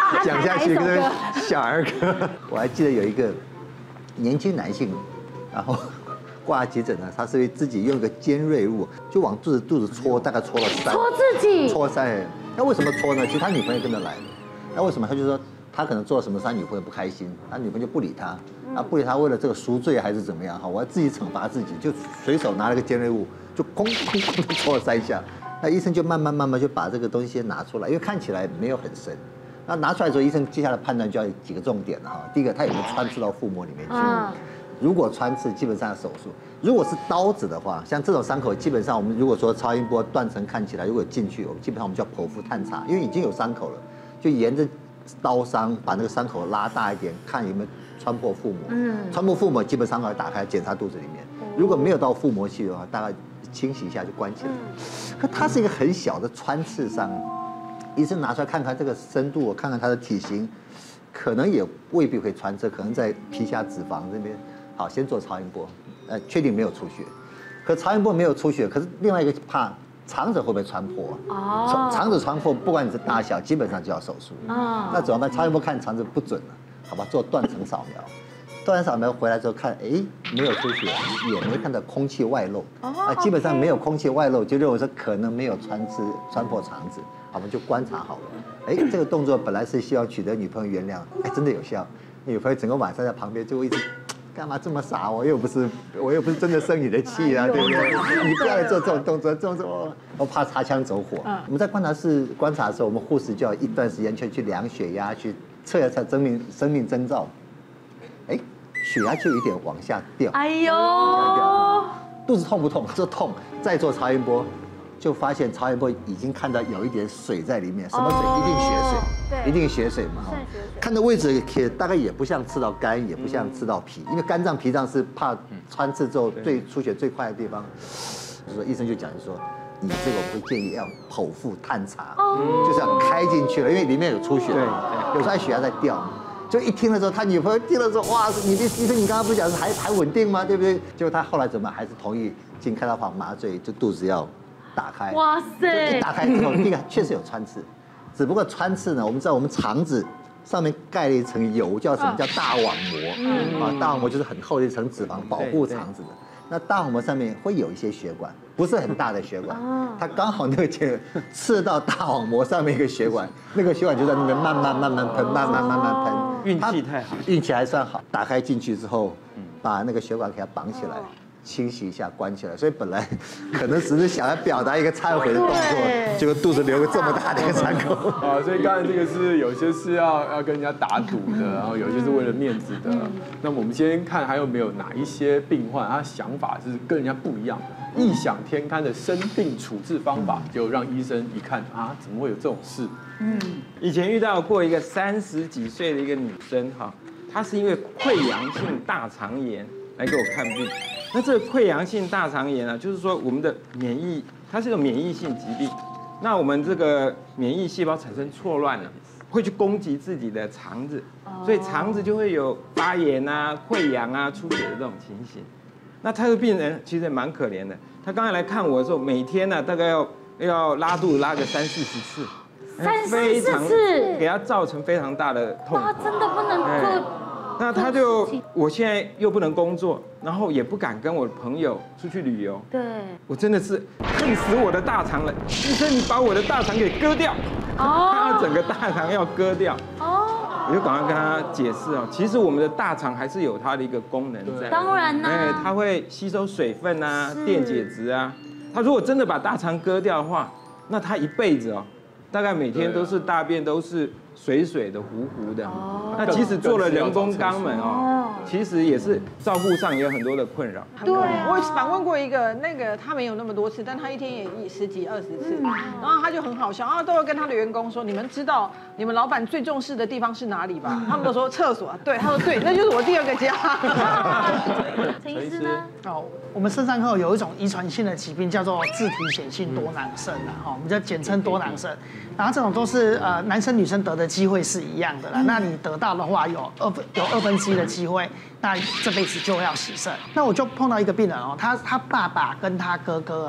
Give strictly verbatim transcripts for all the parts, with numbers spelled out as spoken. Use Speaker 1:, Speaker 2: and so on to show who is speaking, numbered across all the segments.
Speaker 1: 讲下去跟小儿科。我还记得有一个年轻男性，然后挂急诊呢，他是自己用一个尖锐物就往肚子肚子戳，大概戳了三，
Speaker 2: 戳自己，
Speaker 1: 戳三。那为什么戳呢？其实他女朋友跟着来，那为什么？他就说他可能做了什么事，他女朋友不开心，他女朋友就不理他，啊不理他，为了这个赎罪还是怎么样哈？我要自己惩罚自己，就随手拿了个尖锐物，就哐哐哐的戳了三下。那医生就慢慢慢慢就把这个东西先拿出来，因为看起来没有很深。那拿出来之后，医生接下来判断就要有几个重点了哈。第一个，他有没有穿刺到腹膜里面去？嗯、如果穿刺，基本上要手术；如果是刀子的话，像这种伤口，基本上我们如果说超音波断层看起来，如果进去，我们基本上我们叫剖腹探查，因为已经有伤口了，就沿着刀伤把那个伤口拉大一点，看有没有穿破腹膜。嗯，穿破腹膜，基本上要打开检查肚子里面。如果没有到腹膜去的话，大概清洗一下就关起来。可它是一个很小的穿刺伤，医生拿出来看看这个深度，看看它的体型，可能也未必会穿刺，可能在皮下脂肪这边。好，先做超音波，呃，确定没有出血。可超音波没有出血，可是另外一个怕肠子会不会穿破？哦，肠子穿破，不管你是大小，基本上就要手术。哦，那怎么办？超音波看肠子不准了，好吧，做断层扫描。断层扫描回来之后看，哎，没有出血，也没看到空气外漏，啊，基本上没有空气外漏，就认为说可能没有穿刺穿破肠子，我们就观察好了。哎，这个动作本来是希望取得女朋友原谅，哎，真的有效。女朋友整个晚上在旁边就一直，干嘛这么傻？我又不是我又不是真的生你的气啊，对不对？你不要来做这种动作，这种我我怕擦枪走火。我们在观察室观察的时候，我们护士就要一段时间去去量血压，去测一下生命生命征兆。哎。血压就有点往下掉，哎呦，肚子痛不痛？说痛，再做超音波，就发现超音波已经看到有一点水在里面，什么水？一定血水，一定血水嘛。看的位置也大概也不像刺到肝，也不像刺到脾，因为肝脏、脾脏是怕穿刺之后最出血最快的地方。就说医生就讲说，你这个我会建议要剖腹探查，就是要开进去了，因为里面有出血，有时候血压在掉。就一听的时候，他女朋友听了说：“哇，你的医生，你刚刚不是讲还还稳定吗？对不对？”结果他后来怎么还是同意进开刀房麻醉，就肚子要打开。哇塞！一打开之后，第一个确实有穿刺，只不过穿刺呢，我们知道我们肠子上面盖了一层油，叫什么叫大网膜？嗯啊，大网膜就是很厚的一层脂肪保护肠子的。那大网膜上面会有一些血管，不是很大的血管，它刚好那个切刺到大网膜上面一个血管，那个血管就在那边慢慢慢慢喷，慢慢慢慢喷。
Speaker 3: 运气太好，
Speaker 1: 运气还算好。打开进去之后，把那个血管给它绑起来，清洗一下，关起来。所以本来可能只是想要表达一个忏悔的动作，结果肚子留个这么大的一个伤口。
Speaker 4: 啊，所以刚才这个是有些是要要跟人家打赌的，然后有些是为了面子的。那么我们先看还有没有哪一些病患，他想法是跟人家不一样的，异想天开的生病处置方法，就让医生一看啊，怎么会有这种事？
Speaker 3: 嗯，以前遇到过一个三十几岁的一个女生哈，她是因为溃疡性大肠炎来给我看病。那这个溃疡性大肠炎啊，就是说我们的免疫，它是个免疫性疾病。那我们这个免疫细胞产生错乱了，会去攻击自己的肠子，所以肠子就会有发炎啊、溃疡啊、出血的这种情形。那他的病人其实也蛮可怜的，他刚才来看我的时候，每天呢大概要要拉肚子拉个三四十次。
Speaker 2: 三四十次，
Speaker 3: 给他造成非常大的痛苦。
Speaker 2: 他真的不能做。
Speaker 3: 那他就，我现在又不能工作，然后也不敢跟我的朋友出去旅游。
Speaker 2: 对，
Speaker 3: 我真的是恨死我的大肠了。医生，你把我的大肠给割掉。哦。他整个大肠要割掉。哦。我就赶快跟他解释哦，其实我们的大肠还是有它的一个功能在。
Speaker 2: 当然啦。
Speaker 3: 哎，它会吸收水分啊，电解质啊。他如果真的把大肠割掉的话，那他一辈子哦。大概每天都是大便都是水水的、糊糊的。哦。那即使做了人工肛门哦，其实也是照顾上也有很多的困扰。
Speaker 5: 对，我访问过一个，那个他没有那么多次，但他一天也十几二十次，然后他就很好笑，然后都会跟他的员工说：“你们知道你们老板最重视的地方是哪里吧？”他们都说厕所。对，他说对，那就是我第二个家。
Speaker 2: 陈医师呢？
Speaker 6: 哦，我们肾上科有一种遗传性的疾病叫做自体显性多囊肾啊，哈，我们叫简称多囊肾。然后这种都是呃男生女生得的机会是一样的啦。那你得到的话有二分有二分之一的机会，那这辈子就要洗肾。那我就碰到一个病人哦，他他爸爸跟他哥哥啊，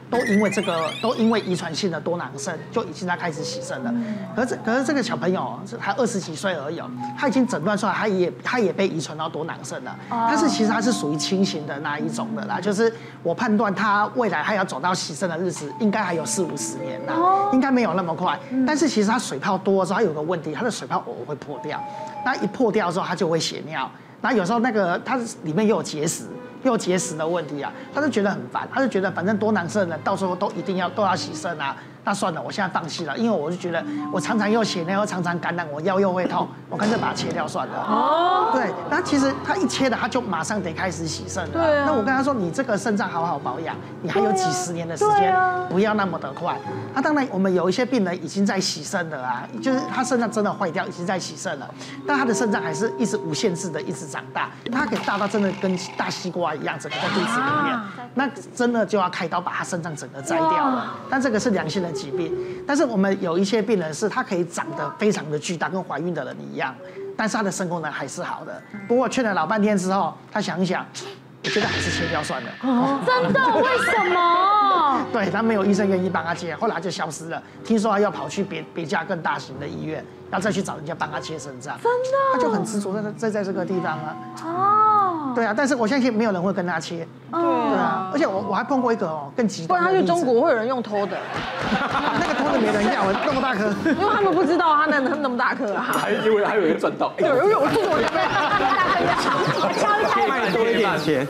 Speaker 6: 都因为这个，都因为遗传性的多囊肾就已经在开始洗肾了。可是可是这个小朋友才二十几岁而已，他已经诊断出来，他也他也被遗传到多囊肾了。但是其实他是属于轻型的那一种的啦，就是我判断他未来他要走到洗肾的日子，应该还有四五十年啦，应该没有那么快。但是其实他水泡多的时候，他有个问题，他的水泡偶尔会破掉，那一破掉之后，他就会血尿。然后有时候那个它里面又有结石，又有结石的问题啊，他就觉得很烦，他就觉得反正多囊肾的到时候都一定要都要洗肾啊，那算了，我现在放弃了，因为我就觉得我常常又血尿，又常常感染，我腰又会痛，我干脆把它切掉算了。哦，对，那其实他一切了，他就马上得开始洗肾了。对啊。那我跟他说，你这个肾脏好好保养，你还有几十年的时间，不要那么的快。那当然，我们有一些病人已经在洗肾了啊，就是他肾脏真的坏掉，已经在洗肾了，但他的肾脏还是一直无限制的一直长大，他可以大到真的跟大西瓜一样，整个在肚子里面，那真的就要开刀把他肾脏整个摘掉了。但这个是良性的疾病，但是我们有一些病人是他可以长得非常的巨大，跟怀孕的人一样，但是他的肾功能还是好的。不过劝了老半天之后，他想一想，我觉得还是切掉算了。
Speaker 2: 哦，真的？为什么？
Speaker 6: 对，他没有医生愿意帮他切，后来他就消失了。听说他要跑去别别家更大型的医院，要再去找人家帮他切肾脏。真的？他就很执着在在在这个地方啊。哦。对啊，但是我相信没有人会跟他切。对啊，而且我我还碰过一个哦更极端的例子。不然他去中国
Speaker 5: 会有人用偷的。
Speaker 6: 那个偷的没人要，那么大颗。
Speaker 5: 因为他们不知道他那那么大颗啊。
Speaker 4: 还以为还有人赚到。
Speaker 5: 对，因为我中国人大颗要好，
Speaker 3: 卖多一点钱。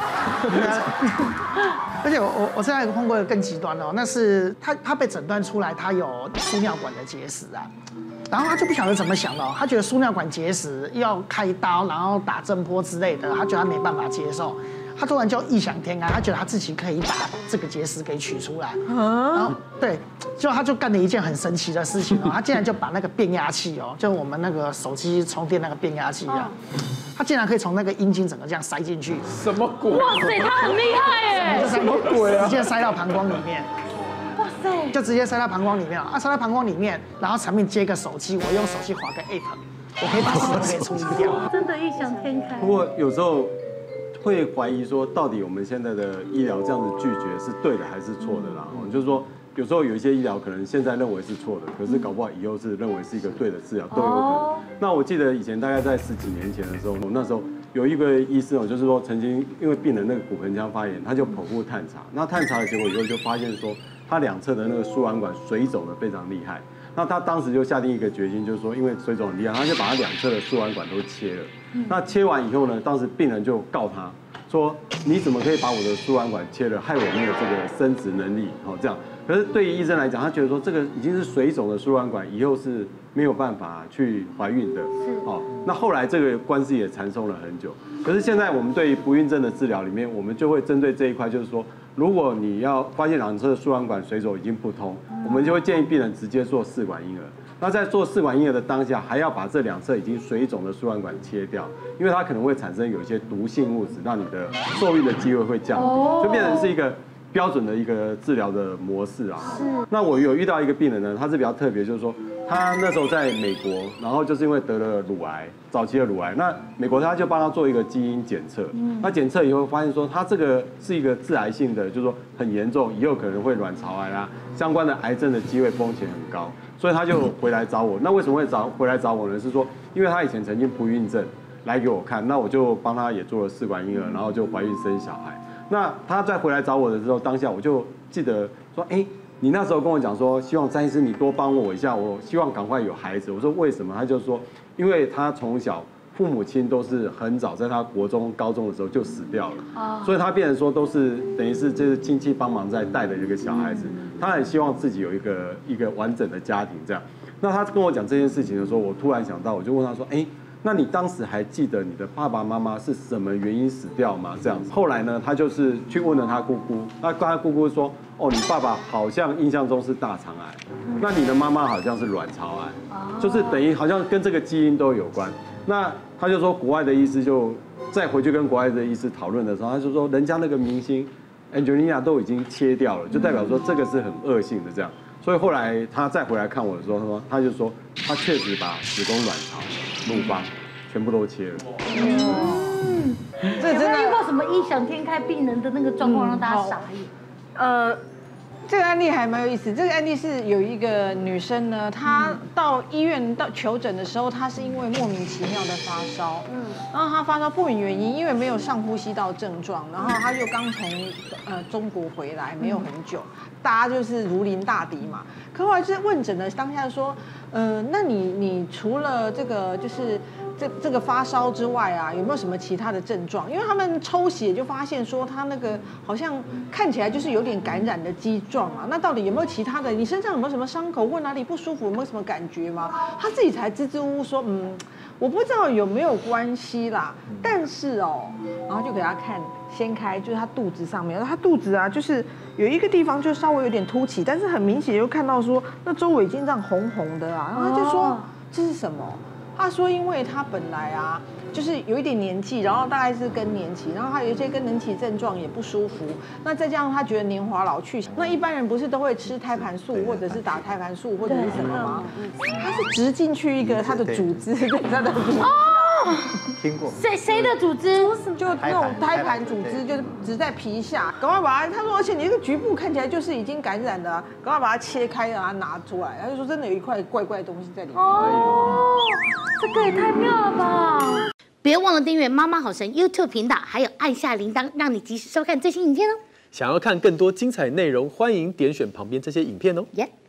Speaker 6: 而且我我我现在碰过一个更极端哦，那是他他被诊断出来他有输尿管的结石啊，然后他就不晓得怎么想的，他觉得输尿管结石要开刀，然后打震波之类的，他觉得他没办法接受，他突然就异想天开，他觉得他自己可以把这个结石给取出来，然后对，就他就干了一件很神奇的事情哦，他竟然就把那个变压器哦，就我们那个手机充电那个变压器啊。他竟然可以从那个阴茎整个这样塞进去，
Speaker 4: 什么鬼？
Speaker 2: 哇塞，他很厉害哎！
Speaker 6: 什么鬼啊？直接塞到膀胱里面。
Speaker 2: 哇塞！
Speaker 6: 就直接塞到膀胱里面啊，塞到膀胱里面，然后上面接个手机，我用手机划个 app， 我可以把事情给处理掉。
Speaker 2: 真的异想天开。
Speaker 7: 不过有时候会怀疑说，到底我们现在的医疗这样子拒绝是对的还是错的啦？嗯、就是说。有时候有一些医疗可能现在认为是错的，可是搞不好以后是认为是一个对的治疗都有可能。那我记得以前大概在十几年前的时候，我那时候有一个医生哦，就是说曾经因为病人那个骨盆腔发炎，他就剖腹探查，那探查的结果以后就发现说他两侧的那个输卵管水肿的非常厉害。那他当时就下定一个决心，就是说因为水肿很厉害，他就把他两侧的输卵管都切了。那切完以后呢，当时病人就告他说：“你怎么可以把我的输卵管切了，害我没有这个生殖能力？”哦，这样。可是对于医生来讲，他觉得说这个已经是水肿的输卵管，以后是没有办法去怀孕的。哦，那后来这个官司也缠讼了很久。可是现在我们对于不孕症的治疗里面，我们就会针对这一块，就是说，如果你要发现两侧的输卵管水肿已经不通，我们就会建议病人直接做试管婴儿。那在做试管婴儿的当下，还要把这两侧已经水肿的输卵管切掉，因为它可能会产生有一些毒性物质，让你的受孕的机会会降低，就变成是一个标准的一个治疗的模式啊。是。那我有遇到一个病人呢，他是比较特别，就是说他那时候在美国，然后就是因为得了乳癌，早期的乳癌，那美国他就帮他做一个基因检测，那检测以后发现说他这个是一个致癌性的，就是说很严重，以后可能会卵巢癌啊相关的癌症的机会风险很高。所以他就回来找我。那为什么会找回来找我呢？是说，因为他以前曾经不孕症来给我看，那我就帮他也做了试管婴儿，然后就怀孕生小孩。那他再回来找我的时候，当下我就记得说，哎，你那时候跟我讲说，希望詹医师你多帮我一下，我希望赶快有孩子。我说为什么？他就说，因为他从小父母亲都是很早在他国中、高中的时候就死掉了，所以他变成说都是等于是就是亲戚帮忙在带的一个小孩子。他很希望自己有一个一个完整的家庭这样。那他跟我讲这件事情的时候，我突然想到，我就问他说，哎，那你当时还记得你的爸爸妈妈是什么原因死掉吗？这样子。后来呢，他就是去问了他姑姑，那跟他姑姑说，哦，你爸爸好像印象中是大肠癌，那你的妈妈好像是卵巢癌，就是等于好像跟这个基因都有关。那他就说，国外的医师就再回去跟国外的医师讨论的时候，他就说，人家那个明星 Angelina 都已经切掉了，就代表说这个是很恶性的这样。所以后来他再回来看我的时候，他说他就说他确实把子宫、卵巢、乳房全部都切了。
Speaker 2: 嗯，有没有遇过什么异想天开病人的那个状况让大家傻眼？
Speaker 5: 呃， 这个案例还蛮有意思。这个案例是有一个女生呢，她到医院到求诊的时候，她是因为莫名其妙的发烧，嗯，然后她发烧不明原因，因为没有上呼吸道症状，然后她就刚从呃中国回来，没有很久，大家就是如临大敌嘛。可后来就是问诊的当下说，呃，那你你除了这个就是这这个发烧之外啊，有没有什么其他的症状？因为他们抽血就发现说她那个好像看起来就是有点感染的迹状啊。那到底有没有其他的？你身上有没有什么伤口或哪里不舒服？有没有什么感觉吗？她自己才支支吾吾说，嗯，我不知道有没有关系啦，但是哦，然后就给她看，掀开就是她肚子上面，她肚子啊就是有一个地方就稍微有点凸起，但是很明显就看到说那周围已经这样红红的啊，然后她就说这是什么？他说，因为他本来啊，就是有一点年纪，然后大概是更年期，然后他有一些更年期症状也不舒服，那再加上他觉得年华老去，那一般人不是都会吃胎盘素或者是打胎盘素或者是什么吗？他是植进去一个他的组织，他的组织。
Speaker 1: 听过？
Speaker 2: 谁谁的组织？
Speaker 5: 就那种胎盘组织，就是植在皮下，赶快把它。他说，而且你这个局部看起来就是已经感染了，赶快把它切开，让它拿出来。他就说，真的有一块怪怪的东西在里面。
Speaker 2: 哦，这个也太妙了吧！
Speaker 8: 别忘了订阅妈妈好神 YouTube 频道，还有按下铃铛，让你及时收看最新影片哦。
Speaker 4: 想要看更多精彩内容，欢迎点选旁边这些影片哦。
Speaker 8: 耶、yeah